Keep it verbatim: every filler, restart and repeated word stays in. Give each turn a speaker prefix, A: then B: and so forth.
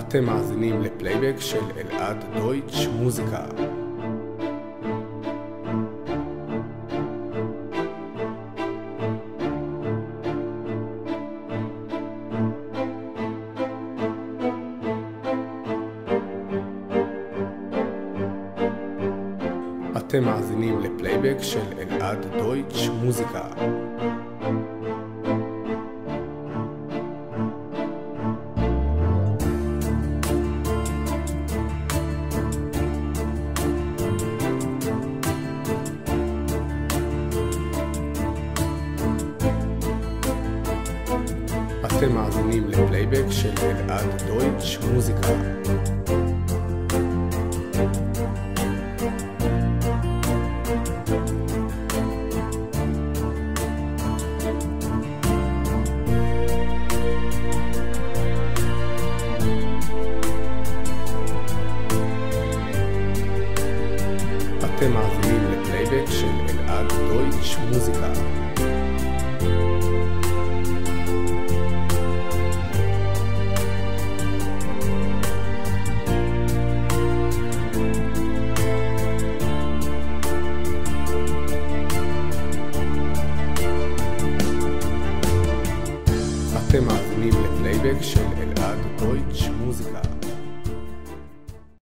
A: אתם מאזינים לפלייבק של אלעד דויטש מוזיקה. אתם מאזינים לפלייבק של אלעד דויטש מוזיקה. אתם מאזינים לפלייבק של אלעד דויטש מוזיקה. אתם מאזינים לפלייבק של אלעד דויטש מוזיקה. אתם מאזינים לפלייבק של אלעד דויטש מוזיקה.